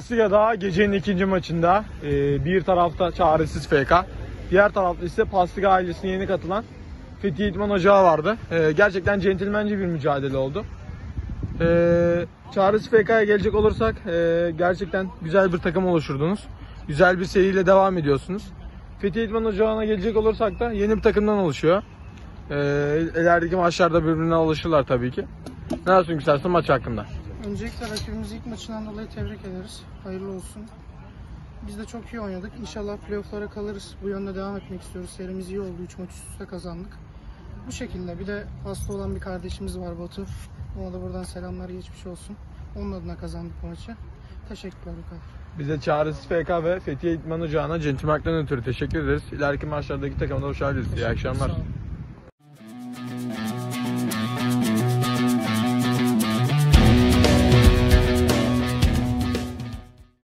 Pastiga'da gecenin ikinci maçında bir tarafta çaresiz FK, diğer tarafta ise Pastiga ailesine yeni katılan Fethiye İdman Ocağı vardı. Gerçekten centilmence bir mücadele oldu. Çaresiz FK'ya gelecek olursak gerçekten güzel bir takım oluşturdunuz. Güzel bir seriyle devam ediyorsunuz. Fethiye İdman Ocağı'na gelecek olursak da yeni bir takımdan oluşuyor. İlerideki maçlarda birbirine alışırlar tabii ki. Ne yapıyorsun istersen maç hakkında? Öncelikle rakibimizi ilk maçından dolayı tebrik ederiz. Hayırlı olsun. Biz de çok iyi oynadık. İnşallah playoff'lara kalırız. Bu yönde devam etmek istiyoruz. Serimiz iyi oldu. 3 maç üst üste kazandık. Bu şekilde. Bir de hasta olan bir kardeşimiz var, Batu. Ona da buradan selamlar, geçmiş olsun. Onun adına kazandık bu maçı. Teşekkürler bu kadar. Biz de Çaresiz FK ve Fethiye İdman Ocağı'na centilmenlikten ötürü teşekkür ederiz. İleriki maçlardaki takımda hoş geldiniz. İyi akşamlar.